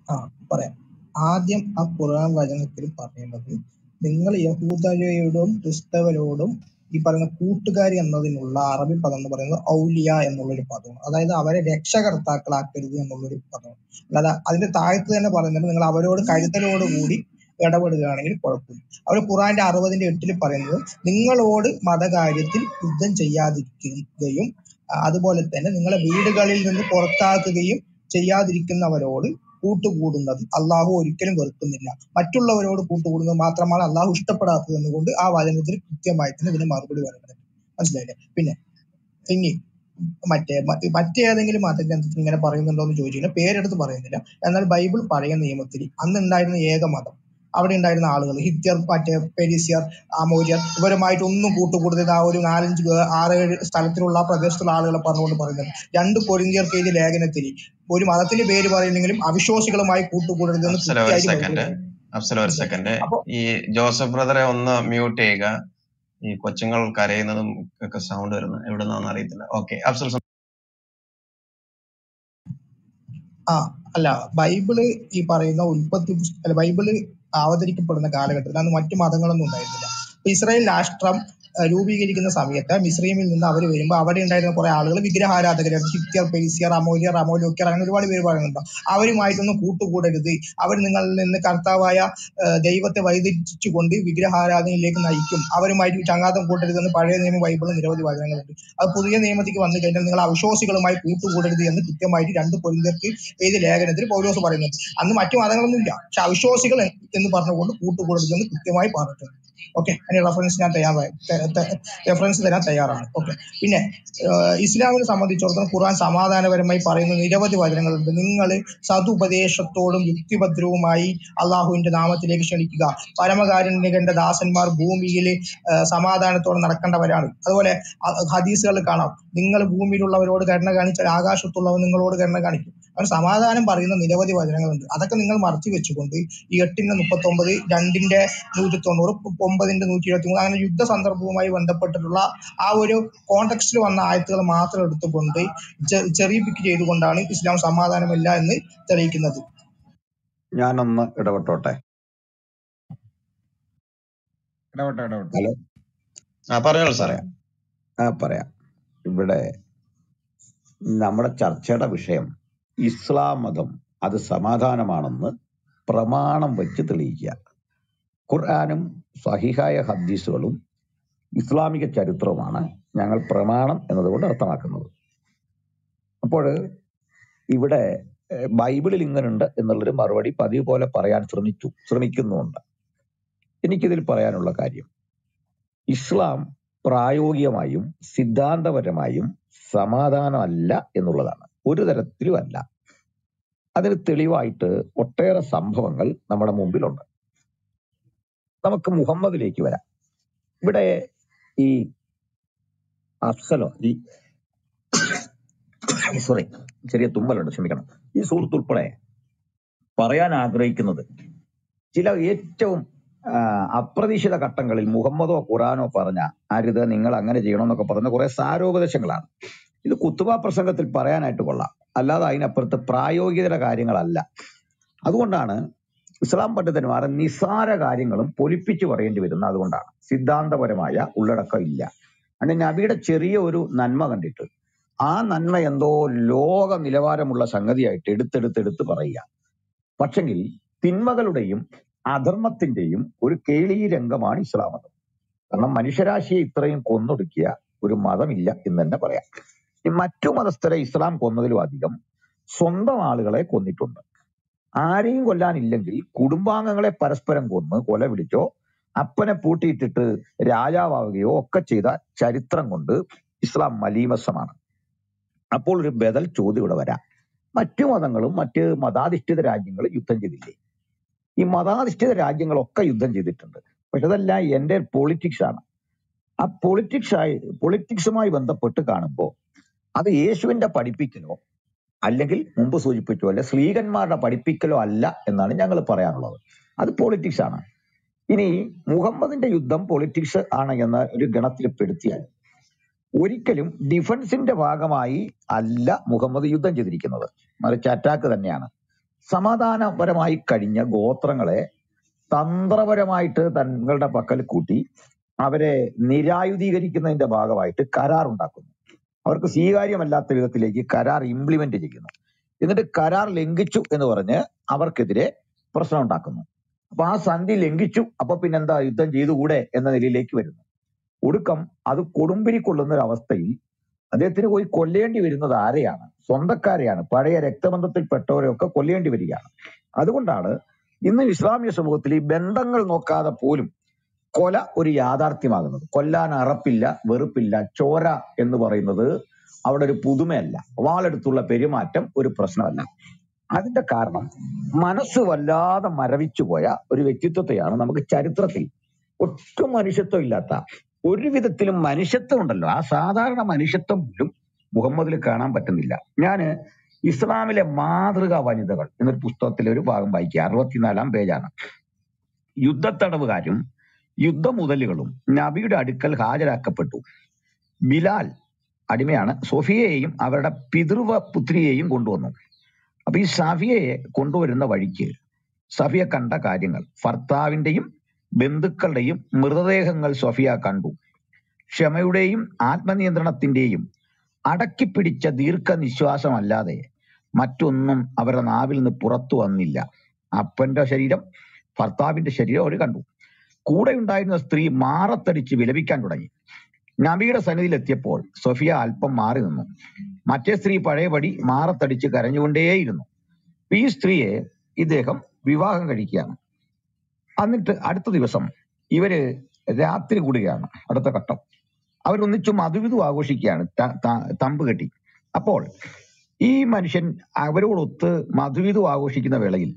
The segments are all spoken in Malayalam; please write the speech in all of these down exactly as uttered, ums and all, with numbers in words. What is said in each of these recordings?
ആ പറയാം. ആദ്യം ആ ഖുർആൻ വചനത്തിൽ പറയുന്നത് നിങ്ങൾ യഹൂദരോടും ക്രിസ്തവരോടും ഈ പറയുന്ന കൂട്ടുകാരി എന്നതിനുള്ള അറബി പദം എന്ന് പറയുന്നത് ഔലിയ എന്നുള്ളൊരു പദമാണ്. അതായത് അവരെ രക്ഷകർത്താക്കളാക്കരുത് എന്നുള്ളൊരു പദമാണ്. അല്ലാതെ അതിന്റെ താഴത്ത് തന്നെ പറയുന്നത് നിങ്ങൾ അവരോട് കരുതലോടുകൂടി ഇടപെടുകയാണെങ്കിൽ കുഴപ്പമില്ല. അവർ ഖുർആന്റെ അറുപതിന്റെ എട്ടിൽ പറയുന്നത് നിങ്ങളോട് മതകാര്യത്തിൽ യുദ്ധം ചെയ്യാതിരിക്കുകയും അതുപോലെ തന്നെ നിങ്ങളെ വീടുകളിൽ നിന്ന് പുറത്താക്കുകയും ചെയ്യാതിരിക്കുന്നവരോട് കൂട്ടുകൂടുന്നത് അള്ളാഹു ഒരിക്കലും വെറുക്കുന്നില്ല. മറ്റുള്ളവരോട് കൂട്ടുകൂടുന്നത് മാത്രമാണ് അള്ളാഹു ഇഷ്ടപ്പെടാത്തത് എന്നുകൊണ്ട് ആ വചനത്തിൽ കൃത്യമായി തന്നെ ഇതിന് മറുപടി പറയുന്നത്. മനസ്സിലായില്ലേ? പിന്നെ ഇനി മറ്റേ മറ്റേതെങ്കിലും മതഗ്രന്ഥത്തിൽ ഇങ്ങനെ പറയുന്നുണ്ടോ എന്ന് ചോദിച്ചു പേരെടുത്ത് പറയുന്നില്ല. എന്നാൽ ബൈബിൾ പറയുന്ന നിയമത്തിൽ അന്ന് ഉണ്ടായിരുന്ന ഏക മതം, അവിടെ ഉണ്ടായിരുന്ന ആളുകൾ ഹിത്യർ, മറ്റേ പെരിസിയർ, അമോര്യർ ഇവരുമായിട്ട് ഒന്നും കൂട്ടുകൂടുന്നത് ആ ഒരു നാലഞ്ച് ആറേഴ് സ്ഥലത്തിലുള്ള പ്രദേശത്തുള്ള ആളുകളെ പറഞ്ഞുകൊണ്ട് പറയുന്നത്. രണ്ട് കൊരിന്ത്യർക്ക് എഴുതിയ ലേഖനത്തിൽ ഒരു മതത്തിന്റെ പേര് പറയുന്നെങ്കിലും അവിശ്വാസികളുമായി കൂട്ടുകൂടരുതെന്ന് സെക്കൻഡ്. ഈ ജോസഫ് ബ്രദറെ ഒന്ന് മ്യൂട്ട് ചെയ്യുക. ഈ കൊച്ചുങ്ങൾ കരയുന്നതും ഒക്കെ സൗണ്ട് വരുന്നത് എവിടെ നിന്നാണെന്ന് അറിയത്തില്ല. ഓക്കെ, അഫ്സൽ. ആ അല്ല, ബൈബിള് ഈ പറയുന്ന ഉൽപ്പത്തി അല്ല ബൈബിള് അവതരിക്കപ്പെടുന്ന കാലഘട്ടത്തിൽ അന്ന് മറ്റു മതങ്ങളൊന്നും ഉണ്ടായിരുന്നില്ല. ഇപ്പൊ ഇസ്രായേൽ രാഷ്ട്രം രൂപീകരിക്കുന്ന സമയത്ത് മിസ്രൈമിൽ നിന്ന് അവർ വരുമ്പോൾ അവിടെ ഉണ്ടായിരുന്ന കുറെ ആളുകൾ വിഗ്രഹാരാധകരാണ്. ഹിത്യർ, പെരിസിയർ, അമോര്യർ, അമോലോക്യർ, അങ്ങനെ ഒരുപാട് പേര് പറയുന്നുണ്ടോ. അവരുമായിട്ടൊന്നും കൂട്ടുകൂടരുത്, അവർ നിങ്ങളിൽ നിന്ന് കർത്താവായ ദൈവത്തെ വഴിതിരിച്ചുകൊണ്ട് വിഗ്രഹാരാധനയിലേക്ക് നയിക്കും, അവരുമായിട്ട് ചങ്ങാത്തം കൂട്ടരുതെന്ന് പഴയ നിയമ ബൈബിളിൽ നിരവധി വചനങ്ങളുണ്ട്. അത് പുതിയ നിയമത്തിലേക്ക് വന്നു കഴിഞ്ഞാൽ നിങ്ങൾ അവിശ്വാസികളുമായി കൂട്ടുകൂടരുത് എന്ന് കൃത്യമായിട്ട് രണ്ട് കൊരിന്ത്യർക്ക് എഴുതിയ ലേഖനത്തിൽ പൗലോസ് പറയുന്നുണ്ട്. അന്ന് മറ്റു മതങ്ങളൊന്നും ഇല്ല, പക്ഷെ അവിശ്വാസികൾ എന്ന് പറഞ്ഞുകൊണ്ട് കൂട്ടുകൂടരുത് എന്ന് കൃത്യമായി പറഞ്ഞിട്ടുണ്ട്. ഓക്കെ, അതിന് റെഫറൻസ് ഞാൻ തയ്യാറായി റെഫറൻസ് തരാൻ തയ്യാറാണ്. ഓക്കെ, പിന്നെ ഇസ്ലാമിനെ സംബന്ധിച്ചിടത്തോളം ഖുർആൻ സമാധാനപരമായി പറയുന്ന നിരവധി വചനങ്ങളുണ്ട്. നിങ്ങൾ സതുപദേശത്തോടും യുക്തിഭദ്രവുമായി അള്ളാഹുവിന്റെ നാമത്തിലേക്ക് ക്ഷണിക്കുക. പരമകാരുണ്യകന്റെ ദാസന്മാർ ഭൂമിയിൽ സമാധാനത്തോടെ നടക്കേണ്ടവരാണ്. അതുപോലെ ഹദീസുകളിൽ കാണാം, നിങ്ങൾ ഭൂമിയിലുള്ളവരോട് കരുണ കാണിച്ചാൽ ആകാശത്തുള്ളവർ നിങ്ങളോട് കരുണ കാണിക്കും. അങ്ങനെ സമാധാനം പറയുന്ന നിരവധി വചനങ്ങളുണ്ട്. അതൊക്കെ നിങ്ങൾ മറച്ചു വെച്ചുകൊണ്ട് ഈ എട്ടിന്റെ മുപ്പത്തി ഒമ്പത്, രണ്ടിന്റെ നൂറ്റി തൊണ്ണൂറ്, ഒമ്പതിന്റെ നൂറ്റി ഇരുപത്തി മൂന്ന് അങ്ങനെ യുദ്ധ സന്ദർഭവുമായി ബന്ധപ്പെട്ടിട്ടുള്ള ആ ഒരു കോണ്ടെക്സ്റ്റിൽ വന്ന ആയത്തുകൾ മാത്രം എടുത്തുകൊണ്ട് ചെറിയ പിക്ക് ചെയ്തുകൊണ്ടാണ് ഇസ്ലാം സമാധാനമില്ല എന്ന് തെളിയിക്കുന്നത്. ഞാനൊന്ന് ഇടപെട്ടോട്ടെ. ഹലോ, പറയാം ആ പറയാം ഇവിടെ നമ്മുടെ ചർച്ചയുടെ വിഷയം ഇസ്ലാം മതം അത് സമാധാനമാണെന്ന് പ്രമാണം വെച്ച് തെളിയിക്കുക. ഖുർആനും സഹിഹായ ഹദീസുകളും ഇസ്ലാമിക ചരിത്രവുമാണ് ഞങ്ങൾ പ്രമാണം എന്നതുകൊണ്ട് അർത്ഥമാക്കുന്നത്. അപ്പോൾ ഇവിടെ ബൈബിളിൽ ഇങ്ങനുണ്ട് എന്നുള്ളൊരു മറുപടി പതിവ് പോലെ പറയാൻ ശ്രമിച്ചു ശ്രമിക്കുന്നുണ്ട്. എനിക്കിതിൽ പറയാനുള്ള കാര്യം, ഇസ്ലാം പ്രായോഗികമായും സിദ്ധാന്തപരമായും സമാധാനമല്ല എന്നുള്ളതാണ്. ഒരു തരത്തിലും അല്ല. അതിന് തെളിവായിട്ട് ഒട്ടേറെ സംഭവങ്ങൾ നമ്മുടെ മുമ്പിലുണ്ട്. നമുക്ക് മുഹമ്മദിലേക്ക് വരാം. ഇവിടെ ഈ അഫ്സലോ ഈ സോറി ചെറിയ തുമ്മലുണ്ട്, ക്ഷമിക്കണം. ഈ സുഹൃത്ത് ഉൾപ്പെടെ പറയാൻ ആഗ്രഹിക്കുന്നത് ചില ഏറ്റവും അപ്രതീക്ഷിത ഘട്ടങ്ങളിൽ മുഹമ്മദോ ഖുറാനോ പറഞ്ഞ അരുത്, നിങ്ങൾ അങ്ങനെ ചെയ്യണമെന്നൊക്കെ പറഞ്ഞ കുറെ സാരോപദേശങ്ങളാണ്. ഇത് കുത്തുബ പ്രസംഗത്തിൽ പറയാനായിട്ട് കൊള്ളാം, അല്ലാതെ അതിനപ്പുറത്ത് പ്രായോഗികത കാര്യങ്ങളല്ല. അതുകൊണ്ടാണ് ഇസ്ലാം പണ്ഡിതന്മാർ നിസാര കാര്യങ്ങളും പൊലിപ്പിച്ചു പറയേണ്ടി വരുന്നത്. അതുകൊണ്ടാണ് സിദ്ധാന്തപരമായ ഉള്ളടക്കം ഇല്ല. അങ്ങനെ നബിയുടെ ചെറിയ ഒരു നന്മ കണ്ടിട്ട് ആ നന്മ എന്തോ ലോക നിലവാരമുള്ള സംഗതിയായിട്ട് എടുത്തെടുത്തെടുത്ത് പറയുക. പക്ഷെങ്കിൽ തിന്മകളുടെയും അധർമ്മത്തിന്റെയും ഒരു കേളീ രംഗമാണ് ഇസ്ലാം മതം. കാരണം മനുഷ്യരാശിയെ ഇത്രയും കൊന്നൊടുക്കിയ ഒരു മതമില്ല എന്ന് തന്നെ പറയാം. ഈ മറ്റു മതസ്ഥരെ ഇസ്ലാം കൊന്നതിലും അധികം സ്വന്തം ആളുകളെ കൊന്നിട്ടുണ്ട്. ആരെയും കൊല്ലാനില്ലെങ്കിൽ കുടുംബാംഗങ്ങളെ പരസ്പരം കൊന്ന് കൊല പിടിച്ചോ അപ്പനെ പൂട്ടിയിട്ടിട്ട് രാജാവുകയോ ഒക്കെ ചെയ്ത ചരിത്രം കൊണ്ട് ഇസ്ലാം മലീമസമാണ്. അപ്പോൾ ഒരു ബദൽ ചോദ്യം ഇവിടെ വരാം, മറ്റു മതങ്ങളും മറ്റ് മതാധിഷ്ഠിത രാജ്യങ്ങളും യുദ്ധം ചെയ്തില്ലേ? ഈ മതാധിഷ്ഠിത രാജ്യങ്ങളൊക്കെ യുദ്ധം ചെയ്തിട്ടുണ്ട്, പക്ഷെ അതെല്ലാം എൻ്റെ പൊളിറ്റിക്സ് ആണ്. ആ പൊളിറ്റിക്സ് ആയി പൊളിറ്റിക്സുമായി ബന്ധപ്പെട്ട് കാണുമ്പോൾ അത് യേശുവിന്റെ പഠിപ്പിക്കലോ അല്ലെങ്കിൽ മുമ്പ് സൂചിപ്പിച്ചോ അല്ലെ സ്ലീഗന്മാരുടെ പഠിപ്പിക്കലോ അല്ല എന്നാണ് ഞങ്ങൾ പറയാനുള്ളത്. അത് പൊളിറ്റിക്സ് ആണ്. ഇനി മുഹമ്മദിന്റെ യുദ്ധം പൊളിറ്റിക്സ് ആണ് എന്ന ഒരു ഗണത്തിൽ പെടുത്തിയാൽ ഒരിക്കലും ഡിഫൻസിന്റെ ഭാഗമായി അല്ല മുഹമ്മദ് യുദ്ധം ചെയ്തിരിക്കുന്നത്, മറിച്ച് അറ്റാക്ക് തന്നെയാണ്. സമാധാനപരമായി കഴിഞ്ഞ ഗോത്രങ്ങളെ തന്ത്രപരമായിട്ട് തങ്ങളുടെ പക്കൽ കൂട്ടി അവരെ നിരായുധീകരിക്കുന്നതിന്റെ ഭാഗമായിട്ട് കരാർ ഉണ്ടാക്കുന്നു. അവർക്ക് സ്വീകാര്യമല്ലാത്ത വിധത്തിലേക്ക് കരാർ ഇംപ്ലിമെന്റ് ചെയ്യുന്നു. എന്നിട്ട് കരാർ ലംഘിച്ചു എന്ന് പറഞ്ഞ് അവർക്കെതിരെ പ്രശ്നം ഉണ്ടാക്കുന്നു. അപ്പൊ ആ സന്ധി ലംഘിച്ചു, അപ്പൊ പിന്നെന്താ യുദ്ധം ചെയ്തുകൂടെ എന്ന നിലയിലേക്ക് വരുന്നു. ഒടുക്കം അത് കൊടുമ്പിരി കൊള്ളുന്ന ഒരു അവസ്ഥയിൽ അദ്ദേഹത്തിന് പോയി കൊല്ലേണ്ടി വരുന്നത് ആരെയാണ്? സ്വന്തക്കാരെയാണ്. പഴയ രക്തബന്ധത്തിൽപ്പെട്ടവരെയൊക്കെ കൊല്ലേണ്ടി വരികയാണ്. അതുകൊണ്ടാണ് ഇന്ന് ഇസ്ലാമിക സമൂഹത്തിൽ ഈ ബന്ധങ്ങൾ നോക്കാതെ പോലും കൊല ഒരു യാഥാർത്ഥ്യമാകുന്നത്. കൊല്ലാൻ അറപ്പില്ല, വെറുപ്പില്ല, ചോര എന്ന് പറയുന്നത് അവിടെ ഒരു പുതുമയല്ല. വാളെടുത്തുള്ള പെരുമാറ്റം ഒരു പ്രശ്നമല്ല. അതിന്റെ കാരണം മനസ്സ് വല്ലാതെ മരവിച്ചു പോയ ഒരു വ്യക്തിത്വത്തെയാണ് നമുക്ക് ചരിത്രത്തിൽ ഒട്ടും മനുഷ്യത്വം ഇല്ലാത്ത, ഒരു വിധത്തിലും മനുഷ്യത്വം ഉണ്ടല്ലോ, ആ സാധാരണ മനുഷ്യത്വം പോലും മുഹമ്മദിൽ കാണാൻ പറ്റുന്നില്ല. ഞാന് ഇസ്ലാമിലെ മാതൃകാ വനിതകൾ എന്നൊരു പുസ്തകത്തിലെ ഒരു ഭാഗം വായിക്കുക. അറുപത്തിനാലാം പേജാണ്. യുദ്ധത്തടവുകാരും യുദ്ധമുതലുകളും നബിയുടെ അടുക്കൽ ഹാജരാക്കപ്പെട്ടു. ബിലാൽ അടിമയാണ്, സൊഫിയയെയും അവരുടെ പിതൃവ പുത്രിയെയും കൊണ്ടുവന്നു. അപ്പൊ ഈ സഫിയയെ കൊണ്ടുവരുന്ന വഴിക്ക് സഫിയ കണ്ട കാര്യങ്ങൾ, ഭർത്താവിന്റെയും ബന്ധുക്കളുടെയും മൃതദേഹങ്ങൾ സഫിയ കണ്ടു. ക്ഷമയുടെയും ആത്മനിയന്ത്രണത്തിന്റെയും അടക്കിപ്പിടിച്ച ദീർഘനിശ്വാസമല്ലാതെ മറ്റൊന്നും അവരുടെ നാവിൽ നിന്ന് പുറത്തു വന്നില്ല. അപ്പന്റെ ശരീരം, ഭർത്താവിന്റെ ശരീരം അവർ കണ്ടു. കൂടെ ഉണ്ടായിരുന്ന സ്ത്രീ മാറത്തടിച്ച് വിലപിക്കാൻ തുടങ്ങി. നബിയുടെ സന്നിധിയിൽ എത്തിയപ്പോൾ സഫിയ അല്പം മാറി നിന്നു. മറ്റേ സ്ത്രീ പഴയപടി മാറത്തടിച്ച് കരഞ്ഞുകൊണ്ടേയിരുന്നു. ഈ സ്ത്രീയെ ഇദ്ദേഹം വിവാഹം കഴിക്കുകയാണ്. എന്നിട്ട് അടുത്ത ദിവസം ഇവര് രാത്രി കൂടുകയാണ്. അടുത്ത ഘട്ടം അവരൊന്നിച്ചു മധുവിധു ആഘോഷിക്കുകയാണ്, തമ്പ് കെട്ടി. അപ്പോൾ ഈ മനുഷ്യൻ അവരോടൊത്ത് മധുവിധു ആഘോഷിക്കുന്ന വേളയിൽ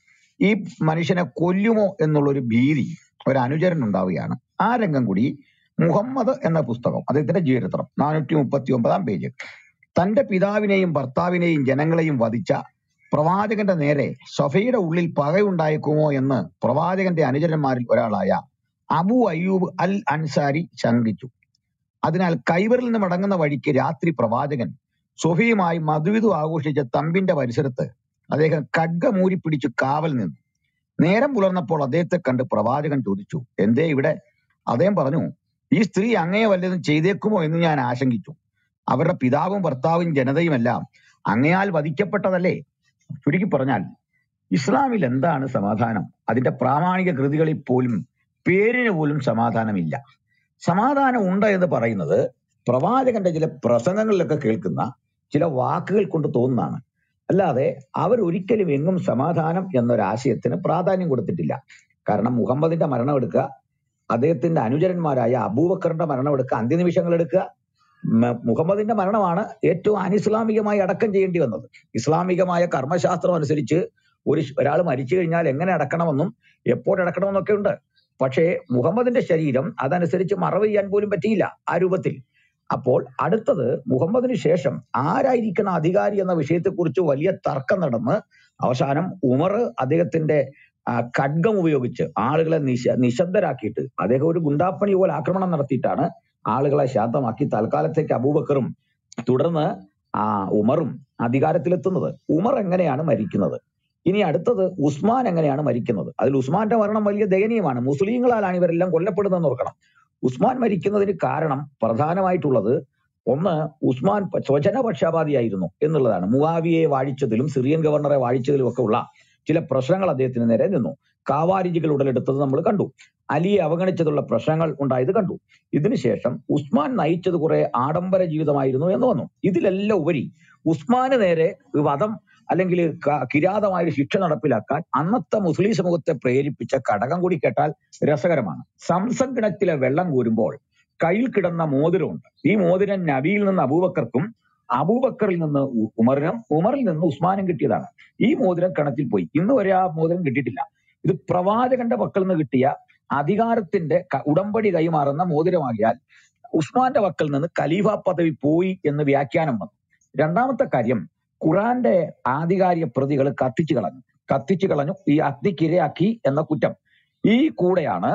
ഈ മനുഷ്യനെ കൊല്ലുമോ എന്നുള്ളൊരു ഭീതി ഒരു അനുചരൻ ഉണ്ടാവുകയാണ്. ആ രംഗം കൂടി മുഹമ്മദ് എന്ന പുസ്തകം, അദ്ദേഹത്തിന്റെ ജീവചരിത്രം, നാനൂറ്റി മുപ്പത്തി ഒമ്പതാം പേജ്, തന്റെ പിതാവിനെയും ഭർത്താവിനെയും ജനങ്ങളെയും വധിച്ച പ്രവാചകന്റെ നേരെ സഫയുടെ ഉള്ളിൽ പകയുണ്ടായേക്കുമോ എന്ന് പ്രവാചകന്റെ അനുചരന്മാരിൽ ഒരാളായ അബു അയ്യൂബ് അൽ അൻസാരി ശങ്കിച്ചു. അതിനാൽ കൈവറിൽ നിന്ന് മടങ്ങുന്ന വഴിക്ക് രാത്രി പ്രവാചകൻ സൊഫിയുമായി മധുവിധു ആഘോഷിച്ച തമ്പിന്റെ പരിസരത്ത് അദ്ദേഹം ഖഡ്ഗമൂരി പിടിച്ചു കാവൽ നിന്നു. നേരം പുലർന്നപ്പോൾ അദ്ദേഹത്തെ കണ്ട് പ്രവാചകൻ ചോദിച്ചു, എന്തേ ഇവിടെ? അദ്ദേഹം പറഞ്ഞു, ഈ സ്ത്രീ അങ്ങയെ വല്ലതും ചെയ്തേക്കുമോ എന്ന് ഞാൻ ആശങ്കിച്ചു. അവരുടെ പിതാവും ഭർത്താവും ജനതയുമെല്ലാം അങ്ങയാൽ വധിക്കപ്പെട്ടതല്ലേ? ചുരുക്കി പറഞ്ഞാൽ ഇസ്ലാമിൽ എന്താണ് സമാധാനം? അതിന്റെ പ്രാമാണിക കൃതികളിൽ പോലും പേരിന് പോലും സമാധാനമില്ല. സമാധാനം ഉണ്ട് എന്ന് പറയുന്നത് പ്രവാചകന്റെ ചില പ്രസംഗങ്ങളിലൊക്കെ കേൾക്കുന്ന ചില വാക്കുകൾ കൊണ്ട് തോന്നുന്നതാണ്. അല്ലാതെ അവരൊരിക്കലും എങ്ങും സമാധാനം എന്നൊരാശയത്തിന് പ്രാധാന്യം കൊടുത്തിട്ടില്ല. കാരണം മുഹമ്മദിന്റെ മരണം എടുക്കുക, അദ്ദേഹത്തിന്റെ അനുചരന്മാരായ അബൂബക്കറിന്റെ മരണം എടുക്കുക, അന്ത്യനിമിഷങ്ങൾ എടുക്കുക. മുഹമ്മദിന്റെ മരണമാണ് ഏറ്റവും അനിസ്ലാമികമായി അടക്കം ചെയ്യേണ്ടി വന്നത്. ഇസ്ലാമികമായ കർമ്മശാസ്ത്രം അനുസരിച്ച് ഒരു ഒരാൾ മരിച്ചു കഴിഞ്ഞാൽ എങ്ങനെ അടക്കണമെന്നും എപ്പോഴടക്കണമെന്നൊക്കെ ഉണ്ട്. പക്ഷേ മുഹമ്മദിന്റെ ശരീരം അതനുസരിച്ച് മറവ് ചെയ്യാൻ പോലും പറ്റിയില്ല ആ രൂപത്തിൽ. അപ്പോൾ അടുത്തത് മുഹമ്മദിന് ശേഷം ആരായിരിക്കണം അധികാരി എന്ന വിഷയത്തെക്കുറിച്ച് വലിയ തർക്കം നടന്ന് അവസാനം ഉമർ അദ്ദേഹത്തിന്റെ ഖഡ്ഗം ഉപയോഗിച്ച് ആളുകളെ നിശ നിശബ്ദരാക്കിയിട്ട് അദ്ദേഹം ഒരു ഗുണ്ടാപ്പണി പോലെ ആക്രമണം നടത്തിയിട്ടാണ് ആളുകളെ ശാന്തമാക്കി തൽക്കാലത്തേക്ക് അബൂബക്കറും തുടർന്ന് ആ ഉമറും അധികാരത്തിലെത്തുന്നത്. ഉമർ എങ്ങനെയാണ് മരിക്കുന്നത്? ഇനി അടുത്തത് ഉസ്മാൻ എങ്ങനെയാണ് മരിക്കുന്നത്? അതിൽ ഉസ്മാന്റെ മരണം വലിയ ദയനീയമാണ്. മുസ്ലിങ്ങളാലാണ് ഇവരെല്ലാം കൊല്ലപ്പെടുന്നതെന്ന് ഓർക്കണം. ഉസ്മാൻ മരിക്കുന്നതിന് കാരണം പ്രധാനമായിട്ടുള്ളത് ഒന്ന്, ഉസ്മാൻ സ്വജനപക്ഷപാതിയായിരുന്നു എന്നുള്ളതാണ്. മുആവിയയെ വാഴിച്ചതിലും സിറിയൻ ഗവർണറെ വാഴിച്ചതിലും ഒക്കെ ഉള്ള ചില പ്രശ്നങ്ങൾ അദ്ദേഹത്തിന് നേരെ നിന്നു. കാവാരിജികൾ ഉടലെടുത്തത് നമ്മൾ കണ്ടു. അലിയെ അവഗണിച്ചതുള്ള പ്രശ്നങ്ങൾ ഉണ്ടായത് കണ്ടു. ഇതിനുശേഷം ഉസ്മാൻ നയിച്ചത് കുറെ ആഡംബര ജീവിതമായിരുന്നു എന്ന് വന്നു. ഇതിലെല്ലാം ഉപരി ഉസ്മാന് നേരെ വധം അല്ലെങ്കിൽ കിരാതമായ ശിക്ഷ നടപ്പിലാക്കാൻ അന്നത്തെ മുസ്ലിം സമൂഹത്തെ പ്രേരിപ്പിച്ച ഘടകം കൂടി കേട്ടാൽ രസകരമാണ്. സംസം കിണറ്റിലെ വെള്ളം കോരുമ്പോൾ കയ്യിൽ കിടന്ന മോതിരമുണ്ട്. ഈ മോതിരം നബിയിൽ നിന്ന് അബൂബക്കർക്കും അബൂബക്കറിൽ നിന്ന് ഉമറിനും ഉമറിൽ നിന്ന് ഉസ്മാനും കിട്ടിയതാണ്. ഈ മോതിരം കിണറ്റിൽ പോയി. ഇന്ന് വരെ ആ മോതിരം കിട്ടിയിട്ടില്ല. ഇത് പ്രവാചകന്റെ പക്കൽ നിന്ന് കിട്ടിയ അധികാരത്തിന്റെ ഉടമ്പടി കൈമാറുന്ന മോതിരമാകിയാൽ ഉസ്മാന്റെ പക്കൽ നിന്ന് ഖലീഫ പദവി പോയി എന്ന് വ്യാഖ്യാനം വന്നു. രണ്ടാമത്തെ കാര്യം, ഖുറാന്റെ ആധികാരിക പ്രതികൾ കത്തിച്ചു കളഞ്ഞു കത്തിച്ചു കളഞ്ഞു ഈ അഗ്നിക്കിരയാക്കി എന്ന കുറ്റം. ഈ കൂടെയാണ്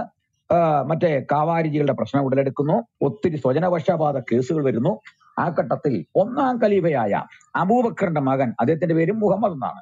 മറ്റേ കാവാരിജികളുടെ പ്രശ്നം ഉടലെടുക്കുന്നു. ഒത്തിരി സ്വജനപക്ഷപാത കേസുകൾ വരുന്നു. ആ ഘട്ടത്തിൽ ഒന്നാം ഖലീഫയായ അബൂബക്കറിന്റെ മകൻ, അദ്ദേഹത്തിന്റെ പേര് മുഹമ്മദ് എന്നാണ്,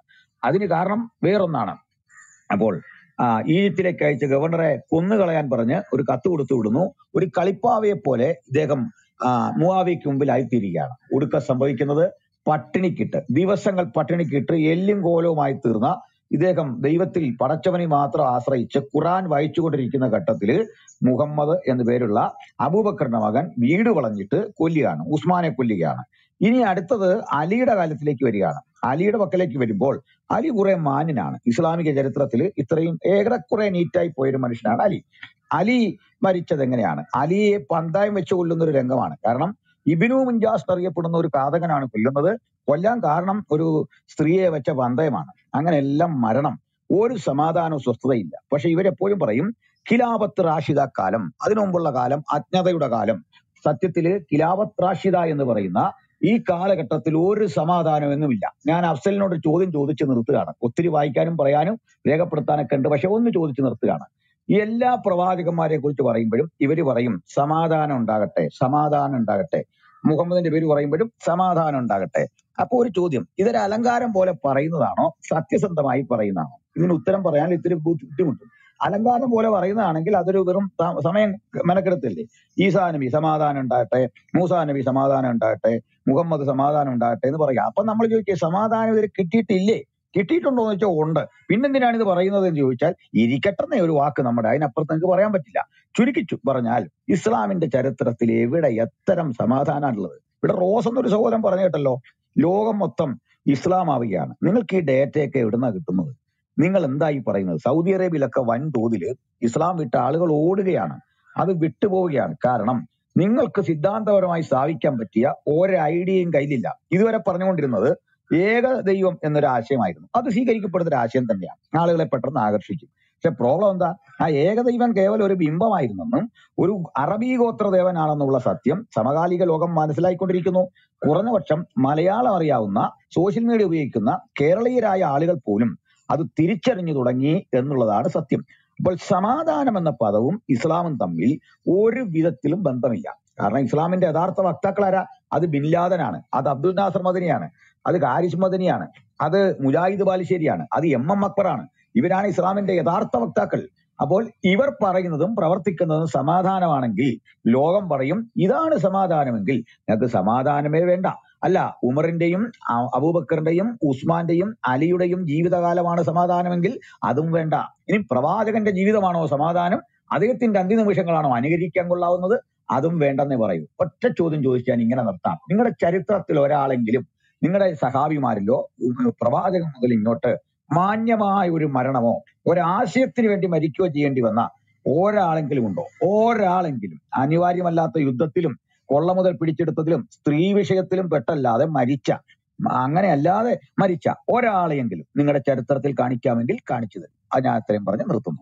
അതിന് കാരണം വേറൊന്നാണ്. അപ്പോൾ ആ ഈജിപ്തിലേക്ക് അയച്ച ഗവർണറെ കൊന്നുകളയാൻ പറഞ്ഞ് ഒരു കത്ത് കൊടുത്തു വിടുന്നു. ഒരു കളിപ്പാവയെ പോലെ ഇദ്ദേഹം ആ മുആവിയയ്ക്ക് മുമ്പിലായിത്തീരുകയാണ്. ഒടുക്ക സംഭവിക്കുന്നത് പട്ടിണിക്കിട്ട് ദിവസങ്ങൾ പട്ടിണിക്കിട്ട് എല്ലും കോലവുമായി തീർന്ന ഇദ്ദേഹം ദൈവത്തിൽ പടച്ചവനെ മാത്രം ആശ്രയിച്ച് ഖുറാൻ വായിച്ചുകൊണ്ടിരിക്കുന്ന ഘട്ടത്തിൽ മുഹമ്മദ് എന്നു പേരുള്ള അബൂബക്കറിന്റെ മകൻ വീട് വളഞ്ഞിട്ട് കൊല്ലുകയാണ്, ഉസ്മാനെ കൊല്ലുകയാണ്. ഇനി അടുത്തത് അലിയുടെ കാലത്തിലേക്ക് വരികയാണ്. അലിയുടെ പക്കലേക്ക് വരുമ്പോൾ അലി കുറെ മാന്യനാണ്. ഇസ്ലാമിക ചരിത്രത്തിൽ ഇത്രയും ഏറെക്കുറെ നീറ്റായി പോയൊരു മനുഷ്യനാണ് അലി. അലി മരിച്ചത് എങ്ങനെയാണ്? അലിയെ പന്തായം വെച്ച് കൊല്ലുന്ന ഒരു രംഗമാണ്. കാരണം ഇബ്നു മുൻജാസ് അറിയപ്പെടുന്ന ഒരു ഘാതകനാണ് കൊല്ലുന്നത്. കൊല്ലാൻ കാരണം ഒരു സ്ത്രീയെ വെച്ച പന്തയമാണ്. അങ്ങനെ എല്ലാം മരണം, ഒരു സമാധാനവും സ്വസ്ഥതയില്ല. പക്ഷെ ഇവരെപ്പോഴും പറയും ഖിലാഫത്ത് റാഷിദ കാലം, അതിനു മുമ്പുള്ള കാലം അജ്ഞതയുടെ കാലം. സത്യത്തില് ഖിലാഫത്ത് റാഷിദ എന്ന് പറയുന്ന ഈ കാലഘട്ടത്തിൽ ഒരു സമാധാനമെന്നുമില്ല. ഞാൻ അഫ്സലിനോട് ചോദ്യം ചോദിച്ച് നിർത്തുകയാണ്. ഒത്തിരി വായിക്കാനും പറയാനും രേഖപ്പെടുത്താനൊക്കെ ഉണ്ട്, പക്ഷെ ഒന്ന് ചോദിച്ച് നിർത്തുകയാണ്. എല്ലാ പ്രവാചകന്മാരെ കുറിച്ച് പറയുമ്പോഴും ഇവര് പറയും സമാധാനം ഉണ്ടാകട്ടെ, സമാധാനം ഉണ്ടാകട്ടെ. മുഹമ്മദിന്റെ പേര് പറയുമ്പോഴും സമാധാനം ഉണ്ടാകട്ടെ. അപ്പൊ ഒരു ചോദ്യം, ഇതൊരു അലങ്കാരം പോലെ പറയുന്നതാണോ സത്യസന്ധമായി പറയുന്നതാണോ? ഇതിന് ഉത്തരം പറയാൻ ഇത്തിരി ബുദ്ധിമുട്ടും. അലങ്കാരം പോലെ പറയുന്നതാണെങ്കിൽ അതൊരു വെറും സമയം മെനക്കെടുത്തല്ലേ. ഈസാ നബി സമാധാനം ഉണ്ടാകട്ടെ, മൂസാ നബി സമാധാനം ഉണ്ടാകട്ടെ, മുഹമ്മദ് സമാധാനം ഉണ്ടാകട്ടെ എന്ന് പറയാം. അപ്പൊ നമ്മൾ ചോദിക്കുക സമാധാനം ഇവർ കിട്ടിയിട്ടില്ലേ? കിട്ടിയിട്ടുണ്ടോ എന്ന് വെച്ചാൽ ഉണ്ട്. പിന്നെന്തിനാണ് ഇത് പറയുന്നത് എന്ന് ചോദിച്ചാൽ ഇരിക്കട്ടെന്നേ ഒരു വാക്ക് നമ്മുടെ, അതിനപ്പുറത്ത് നിങ്ങൾക്ക് പറയാൻ പറ്റില്ല. ചുരുക്കിച്ചു പറഞ്ഞാൽ ഇസ്ലാമിന്റെ ചരിത്രത്തിൽ എവിടെ എത്തരം സമാധാനമാണുള്ളത്? ഇവിടെ റോസ് എന്നൊരു സഹോദരൻ പറഞ്ഞു കേട്ടല്ലോ, ലോകം മൊത്തം ഇസ്ലാം ആവുകയാണ്. നിങ്ങൾക്ക് ഈ ഡേറ്റയൊക്കെ എവിടുന്നാ കിട്ടുന്നത്? നിങ്ങൾ എന്തായി പറയുന്നത്? സൗദി അറേബ്യയിലൊക്കെ വൻതോതില് ഇസ്ലാം വിട്ട ആളുകൾ ഓടുകയാണ്, അത് വിട്ടുപോവുകയാണ്. കാരണം നിങ്ങൾക്ക് സിദ്ധാന്തപരമായി സ്ഥാപിക്കാൻ പറ്റിയ ഒരു ഐഡിയയും കയ്യിലില്ല. ഇതുവരെ പറഞ്ഞുകൊണ്ടിരുന്നത് ഏക ദൈവം എന്നൊരു ആശയമായിരുന്നു. അത് സ്വീകരിക്കപ്പെടുന്ന ഒരു ആശയം തന്നെയാണ്, ആളുകളെ പെട്ടെന്ന് ആകർഷിക്കും. പക്ഷെ പ്രോബ്ലം എന്താ? ആ ഏകദൈവം കേവലം ഒരു ബിംബമായിരുന്നെന്നും ഒരു അറബി ഗോത്രദേവനാണെന്നുള്ള സത്യം സമകാലിക ലോകം മനസ്സിലായിക്കൊണ്ടിരിക്കുന്നു. കുറഞ്ഞപക്ഷം മലയാളം അറിയാവുന്ന, സോഷ്യൽ മീഡിയ ഉപയോഗിക്കുന്ന കേരളീയരായ ആളുകൾ പോലും അത് തിരിച്ചറിഞ്ഞു തുടങ്ങി എന്നുള്ളതാണ് സത്യം. അപ്പോൾ സമാധാനം എന്ന പദവും ഇസ്ലാമും തമ്മിൽ ഒരു വിധത്തിലും ബന്ധമില്ല. കാരണം ഇസ്ലാമിന്റെ യഥാർത്ഥ വക്താക്കളാരാ? അത് ബിൻ ലാദനാണ്, അത് അബ്ദുൽ നാസർ മദനിയാണ്, അത് ഹാരിസ് മദനിയാണ്, അത് മുജാഹിദ് ബാലുശ്ശേരിയാണ്, അത് എം എം അക്ബറാണ്. ഇവരാണ് ഇസ്ലാമിന്റെ യഥാർത്ഥ വക്താക്കൾ. അപ്പോൾ ഇവർ പറയുന്നതും പ്രവർത്തിക്കുന്നതും സമാധാനമാണെങ്കിൽ ലോകം പറയും ഇതാണ് സമാധാനമെങ്കിൽ ഞങ്ങൾക്ക് സമാധാനമേ വേണ്ട. അല്ല, ഉമറിന്റെയും അബൂബക്കറിന്റെയും ഉസ്മാന്റെയും അലിയുടെയും ജീവിതകാലമാണ് സമാധാനമെങ്കിൽ അതും വേണ്ട. ഇനി പ്രവാചകന്റെ ജീവിതമാണോ സമാധാനം, അദ്ദേഹത്തിന്റെ അന്ത്യനിമിഷങ്ങളാണോ അനുകരിക്കാൻ കൊള്ളാവുന്നത്, അതും വേണ്ടെന്നേ പറയൂ. ഒറ്റ ചോദ്യം ചോദിച്ചാൽ ഇങ്ങനെ നിർത്താം. നിങ്ങളുടെ ചരിത്രത്തിൽ ഒരാളെങ്കിലും, നിങ്ങളുടെ സഹാബിമാരിലോ പ്രവാചകൻ മുതൽ ഇങ്ങോട്ട് മാന്യമായ ഒരു മരണമോ ഒരാശയത്തിന് വേണ്ടി മരിക്കുകയോ ചെയ്യേണ്ടി വന്ന ഒരാളെങ്കിലും ഉണ്ടോ? ഒരാളെങ്കിലും അനിവാര്യമല്ലാത്ത യുദ്ധത്തിലും കൊള്ള മുതൽ പിടിച്ചെടുത്തതിലും സ്ത്രീ വിഷയത്തിലും പെട്ടല്ലാതെ മരിച്ച, അങ്ങനെ അല്ലാതെ മരിച്ച ഒരാളെയെങ്കിലും നിങ്ങളുടെ ചരിത്രത്തിൽ കാണിക്കാമെങ്കിൽ കാണിച്ചു തരും. അത് ഞാൻ അത്രയും പറഞ്ഞ് നിർത്തുന്നു.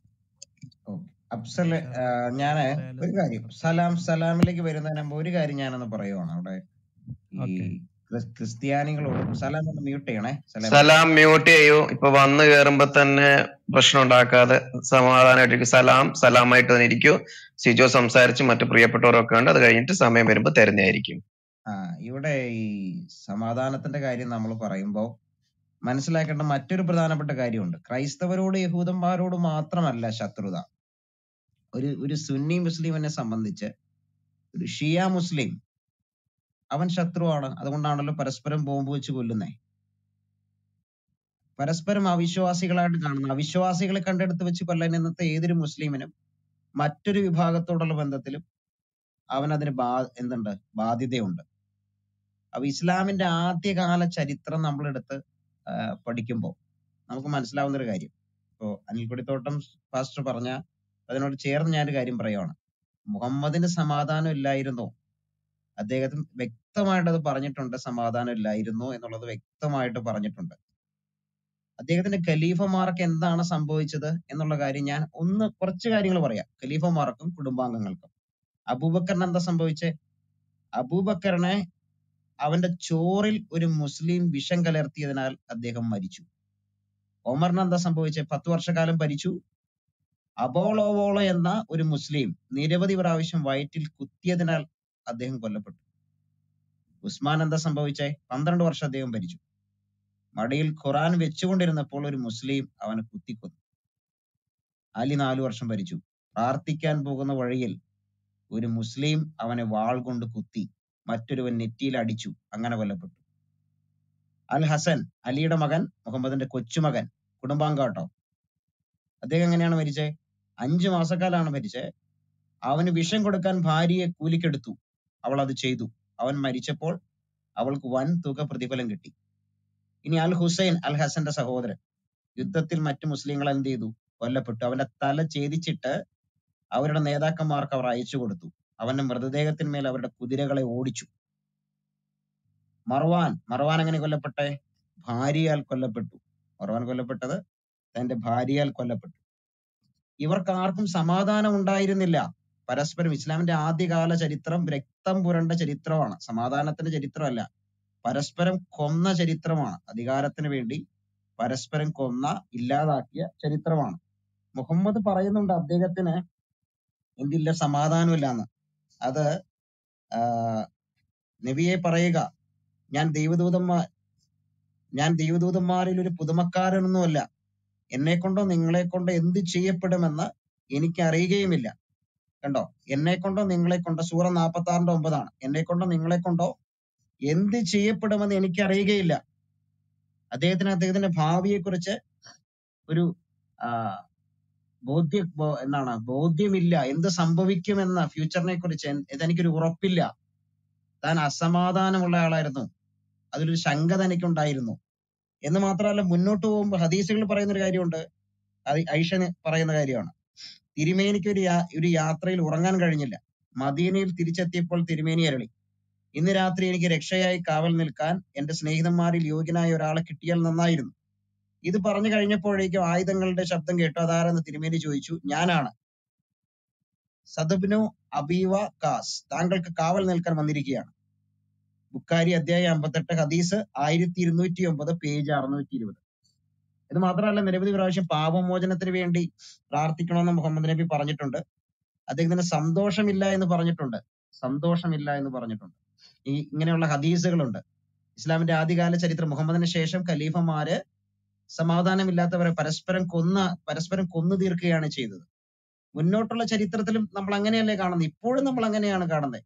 അഫ്സല്, ഞാന് ഒരു കാര്യം സലാം സലാമിലേക്ക് വരുന്നതിന് മുമ്പ് ഒരു കാര്യം ഞാനൊന്ന് പറയുവാണ്. അവിടെ ഈ ക്രിസ്ത്യാനികളോട് സലാം ഒന്ന് മ്യൂട്ട് ചെയ്യണേ. സലാം മ്യൂട്ട് ചെയ്യൂ. ഇപ്പൊ വന്ന് കേറുമ്പോ തന്നെ പ്രശ്നം ഉണ്ടാക്കാതെ സമാധാനമായിട്ട് സലാം സലാമായിട്ട് തന്നെ ഇരിക്കൂ. സിജോ സംസാരിച്ച് മറ്റു പ്രിയപ്പെട്ടവരൊക്കെ ഉണ്ട്, അത് കഴിഞ്ഞിട്ട് സമയം വരുമ്പോ തരുന്നതായിരിക്കും. ആ ഇവിടെ ഈ സമാധാനത്തിന്റെ കാര്യം നമ്മൾ പറയുമ്പോ മനസ്സിലാക്കേണ്ട മറ്റൊരു പ്രധാനപ്പെട്ട കാര്യമുണ്ട്. ക്രൈസ്തവരോട് യഹൂദന്മാരോട് മാത്രമല്ല ശത്രുത. ഒരു ഒരു സുന്നി മുസ്ലിമിനെ സംബന്ധിച്ച് ഒരു ഷിയ മുസ്ലിം അവൻ ശത്രുവാണ്. അതുകൊണ്ടാണല്ലോ പരസ്പരം ബോംബ് വെച്ച് കൊല്ലുന്നേ. പരസ്പരം അവിശ്വാസികളായിട്ട് കാണുന്നു. അവിശ്വാസികളെ കണ്ടെടുത്ത് വെച്ച് കൊല്ലാൻ ഇന്നത്തെ ഏതൊരു മുസ്ലിമിനും മറ്റൊരു വിഭാഗത്തോടുള്ള ബന്ധത്തിലും അവൻ അതിന് ബാ എന്തുണ്ട് ബാധ്യതയുണ്ട്. അപ്പൊ ഇസ്ലാമിന്റെ ആദ്യകാല ചരിത്രം നമ്മളെടുത്ത് പഠിക്കുമ്പോൾ നമുക്ക് മനസ്സിലാവുന്ന ഒരു കാര്യം, ഇപ്പോ അനിൽ കൊടിത്തോട്ടം പാസ്റ്റർ പറഞ്ഞ അതിനോട് ചേർന്ന് ഞാനൊരു കാര്യം പറയുവാണ്. മുഹമ്മദിന് സമാധാനം ഇല്ലായിരുന്നോ? അദ്ദേഹത്തിന് വ്യക്തമായിട്ട് അത് പറഞ്ഞിട്ടുണ്ട്, സമാധാനം ഇല്ലായിരുന്നു എന്നുള്ളത് വ്യക്തമായിട്ട് പറഞ്ഞിട്ടുണ്ട്. അദ്ദേഹത്തിന്റെ ഖലീഫമാർക്ക് എന്താണ് സംഭവിച്ചത് എന്നുള്ള കാര്യം ഞാൻ ഒന്ന് കുറച്ച് കാര്യങ്ങൾ പറയാം. ഖലീഫമാർക്കും കുടുംബാംഗങ്ങൾക്കും. അബൂബക്കറിന് എന്താ സംഭവിച്ചേ? അബൂബക്കറിനെ അവന്റെ ചോറിൽ ഒരു മുസ്ലിം വിഷം കലർത്തിയതിനാൽ അദ്ദേഹം മരിച്ചു. ഒമറിന് എന്താ സംഭവിച്ചേ? പത്തു വർഷക്കാലം ഭരിച്ചു. അബോളോവോളോ എന്ന ഒരു മുസ്ലിം നിരവധി പ്രാവശ്യം വയറ്റിൽ കുത്തിയതിനാൽ അദ്ദേഹം കൊല്ലപ്പെട്ടു. ഉസ്മാൻ എന്താ സംഭവിച്ചേ? പന്ത്രണ്ട് വർഷം അദ്ദേഹം ഭരിച്ചു. മടിയിൽ ഖുറാൻ വെച്ചുകൊണ്ടിരുന്നപ്പോൾ ഒരു മുസ്ലിം അവനെ കുത്തിക്കൊന്നു. അലി നാലു വർഷം ഭരിച്ചു. പ്രാർത്ഥിക്കാൻ പോകുന്ന വഴിയിൽ ഒരു മുസ്ലിം അവനെ വാൾ കൊണ്ട് കുത്തി, മറ്റൊരുവൻ നെറ്റിയിൽ അടിച്ചു, അങ്ങനെ കൊല്ലപ്പെട്ടു. അൽ ഹസൻ, അലിയുടെ മകൻ, മുഹമ്മദിന്റെ കൊച്ചുമകൻ, കുടുംബാംഗാട്ടോ. അദ്ദേഹം എങ്ങനെയാണ് മരിച്ചത്? അഞ്ചു മാസക്കാലാണ് മരിച്ചത്. അവന് വിഷം കൊടുക്കാൻ ഭാര്യയെ കൂലിക്കെടുത്തു. അവൾ അത് ചെയ്തു. അവൻ മരിച്ചപ്പോൾ അവൾക്ക് വൻ തുക പ്രതിഫലം കിട്ടി. ഇനി അൽ ഹുസൈൻ, അൽ ഹസന്റെ സഹോദരൻ, യുദ്ധത്തിൽ മറ്റു മുസ്ലിങ്ങൾ എന്ത് ചെയ്തു? കൊല്ലപ്പെട്ടു. അവന്റെ തല ഛേദിച്ചിട്ട് അവരുടെ നേതാക്കന്മാർക്ക് അവർ അയച്ചു കൊടുത്തു. അവന്റെ മൃതദേഹത്തിന്മേൽ അവരുടെ കുതിരകളെ ഓടിച്ചു. മർവാൻ, മർവാൻ എങ്ങനെ കൊല്ലപ്പെട്ടെ? ഭാര്യയാൽ കൊല്ലപ്പെട്ടു. മർവാൻ കൊല്ലപ്പെട്ടത് തന്റെ ഭാര്യയാൽ കൊല്ലപ്പെട്ടു. ഇവർക്ക് ആർക്കും സമാധാനം ഉണ്ടായിരുന്നില്ല. പരസ്പരം ഇസ്ലാമിന്റെ ആദ്യകാല ചരിത്രം രക്തം പുരണ്ട ചരിത്രമാണ്, സമാധാനത്തിന്റെ ചരിത്രമല്ല. പരസ്പരം കൊന്ന ചരിത്രമാണ്. അധികാരത്തിന് വേണ്ടി പരസ്പരം കൊന്ന, ഇല്ലാതാക്കിയ ചരിത്രമാണ്. മുഹമ്മദ് പറയുന്നുണ്ട് അദ്ദേഹത്തിന് എന്തില്ല, സമാധാനമില്ലാന്ന്. അത് ആ നബിയെ പറയുക, ഞാൻ ദൈവദൂതന്മാർ ഞാൻ ദൈവദൂതന്മാരിൽ ഒരു പുതുമക്കാരനൊന്നുമല്ല. എന്നെ കൊണ്ടോ നിങ്ങളെ കൊണ്ടോ എന്ത് ചെയ്യപ്പെടുമെന്ന് എനിക്ക് അറിയുകയുമില്ല. കണ്ടോ, എന്നെ കൊണ്ടോ നിങ്ങളെ കൊണ്ടോ, സൂറ നാൽപ്പത്തി ആറിന്റെ ഒമ്പതാണ്. എന്നെ കൊണ്ടോ നിങ്ങളെ കൊണ്ടോ എന്ത് ചെയ്യപ്പെടുമെന്ന് എനിക്ക് അറിയുകയില്ല. അദ്ദേഹത്തിന് അദ്ദേഹത്തിന്റെ ഭാവിയെ കുറിച്ച് ഒരു ആ ബോധ്യ ബോ- എന്താണ് ബോധ്യമില്ല. എന്ത് സംഭവിക്കുമെന്ന ഫ്യൂച്ചറിനെ കുറിച്ച് ഇതെനിക്കൊരു ഉറപ്പില്ല. താൻ അസമാധാനമുള്ള ആളായിരുന്നു. അതിലൊരു ശങ്ക തനിക്കുണ്ടായിരുന്നു എന്ന് മാത്രമല്ല, മുന്നോട്ട് പോകുമ്പോൾ ഹദീസുകൾ പറയുന്ന ഒരു കാര്യമുണ്ട്. അത് ഐഷന് പറയുന്ന കാര്യമാണ്. തിരുമേനിക്ക് ഒരു യാ ഒരു യാത്രയിൽ ഉറങ്ങാൻ കഴിഞ്ഞില്ല. മദീനയിൽ തിരിച്ചെത്തിയപ്പോൾ തിരുമേനി അരുളി, ഇന്ന് രാത്രി എനിക്ക് രക്ഷയായി കാവൽ നിൽക്കാൻ എന്റെ സ്നേഹിതന്മാരിൽ യോഗ്യനായ ഒരാളെ കിട്ടിയാൽ നന്നായിരുന്നു. ഇത് പറഞ്ഞു കഴിഞ്ഞപ്പോഴേക്കും ആയുധങ്ങളുടെ ശബ്ദം കേട്ടു. അതാരെന്ന് തിരുമേനി ചോദിച്ചു. ഞാനാണ്, സദബ്നു അബീവ കാസ്, താങ്കൾക്ക് കാവൽ നിൽക്കാൻ വന്നിരിക്കുകയാണ്. ബുഖാരി അധ്യായം അമ്പത്തെട്ട്, ഹദീസ് ആയിരത്തി ഇരുന്നൂറ്റി ഒമ്പത്, പേജ് അറുന്നൂറ്റി ഇരുപത്. ഇത് മാത്രമല്ല, നിരവധി പ്രാവശ്യം പാപമോചനത്തിന് വേണ്ടി പ്രാർത്ഥിക്കണമെന്ന് മുഹമ്മദ് നബി പറഞ്ഞിട്ടുണ്ട്. അദ്ദേഹത്തിന് സന്തോഷമില്ല എന്ന് പറഞ്ഞിട്ടുണ്ട്. സന്തോഷമില്ല എന്ന് പറഞ്ഞിട്ടുണ്ട്. ഈ ഇങ്ങനെയുള്ള ഹദീസുകളുണ്ട്. ഇസ്ലാമിന്റെ ആദ്യകാല ചരിത്രം, മുഹമ്മദിന് ശേഷം ഖലീഫമാര് സമാധാനമില്ലാത്തവരെ പരസ്പരം കൊന്ന പരസ്പരം കൊന്നു തീർക്കുകയാണ് ചെയ്തത്. മുന്നോട്ടുള്ള ചരിത്രത്തിലും നമ്മൾ അങ്ങനെയല്ലേ കാണുന്നത്. ഇപ്പോഴും നമ്മൾ അങ്ങനെയാണ് കാണുന്നത്.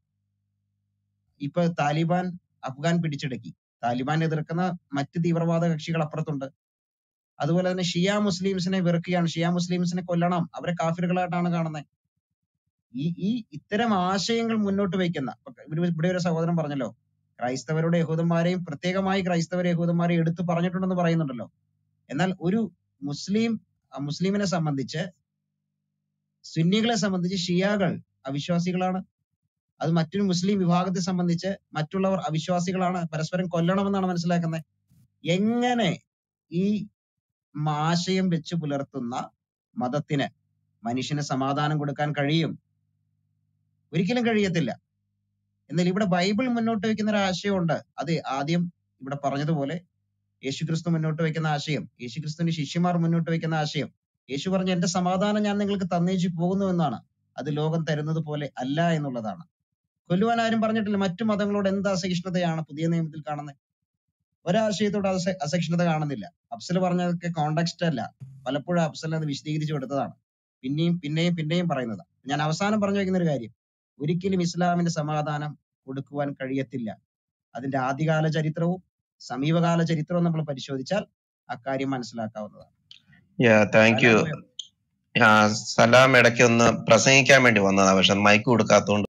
ഇപ്പൊ താലിബാൻ അഫ്ഗാൻ പിടിച്ചടക്കി. താലിബാൻ എതിർക്കുന്ന മറ്റ് തീവ്രവാദ കക്ഷികൾ അപ്പുറത്തുണ്ട്. അതുപോലെ തന്നെ ഷിയ മുസ്ലിംസിനെ വെറുക്കുകയാണ്. ഷിയ മുസ്ലിംസിനെ കൊല്ലണം, അവരെ കാഫിറുകളായിട്ടാണ് കാണുന്നത്. ഈ ഈ ഇത്തരം ആശയങ്ങൾ മുന്നോട്ട് വയ്ക്കുന്ന, ഇപ്പൊ ഇവിടെ ഒരു സഹോദരൻ പറഞ്ഞല്ലോ, ക്രൈസ്തവരുടെ യഹൂദന്മാരെയും പ്രത്യേകമായി ക്രൈസ്തവ യഹൂദന്മാരെയും എടുത്തു പറഞ്ഞിട്ടുണ്ടെന്ന് പറയുന്നുണ്ടല്ലോ. എന്നാൽ ഒരു മുസ്ലിം മുസ്ലിമിനെ സംബന്ധിച്ച്, സുന്നികളെ സംബന്ധിച്ച് ഷിയാകൾ അവിശ്വാസികളാണ്. അത് മറ്റൊരു മുസ്ലിം വിഭാഗത്തെ സംബന്ധിച്ച് മറ്റുള്ളവർ അവിശ്വാസികളാണ്. പരസ്പരം കൊല്ലണമെന്നാണ് മനസ്സിലാക്കുന്നത്. എങ്ങനെ ഈ ആശയം വെച്ച് പുലർത്തുന്ന മതത്തിന് മനുഷ്യന് സമാധാനം കൊടുക്കാൻ കഴിയും? ഒരിക്കലും കഴിയത്തില്ല. എന്നാൽ ഇവിടെ ബൈബിൾ മുന്നോട്ട് വെക്കുന്ന ഒരു ആശയമുണ്ട്. അത് ആദ്യം ഇവിടെ പറഞ്ഞതുപോലെ യേശുക്രിസ്തു മുന്നോട്ട് വെക്കുന്ന ആശയം, യേശുക്രിസ്തുവിന്റെ ശിഷ്യന്മാർ മുന്നോട്ട് വെക്കുന്ന ആശയം, യേശു പറഞ്ഞു എന്റെ സമാധാനം ഞാൻ നിങ്ങൾക്ക് തന്നേച്ചു പോകുന്നു എന്നാണ്. അത് ലോകം തരുന്നത് പോലെ അല്ല എന്നുള്ളതാണ്. കൊല്ലുവാൻ ആരും പറഞ്ഞിട്ടില്ല. മറ്റു മതങ്ങളോട് എന്ത് അസഹിഷ്ണുതയാണ് പുതിയ നിയമത്തിൽ കാണുന്നത്? ഒരാശയത്തോട് അസ അസഹിഷ്ണുത കാണുന്നില്ല. അഫ്സൽ പറഞ്ഞതൊക്കെ കോണ്ടെക്സ്റ്റ് അല്ല, പലപ്പോഴും അഫ്സൽ അത് വിശദീകരിച്ചു കൊടുത്തതാണ്. പിന്നെയും പിന്നെയും പിന്നെയും പറയുന്നത്. ഞാൻ അവസാനം പറഞ്ഞു വയ്ക്കുന്ന ഒരു കാര്യം, ഒരിക്കലും ഇസ്ലാമിന് സമാധാനം കൊടുക്കുവാൻ കഴിയത്തില്ല. അതിന്റെ ആദ്യകാല ചരിത്രവും സമീപകാല ചരിത്രവും നമ്മൾ പരിശോധിച്ചാൽ അക്കാര്യം മനസ്സിലാക്കാവുന്നതാണ്. Thank you. സലാം ഇടയ്ക്ക് ഒന്ന് പ്രസംഗിക്കാൻ വേണ്ടി വന്നതാണ്, പക്ഷെ മൈക്ക് കൊടുക്കാത്തതുകൊണ്ട്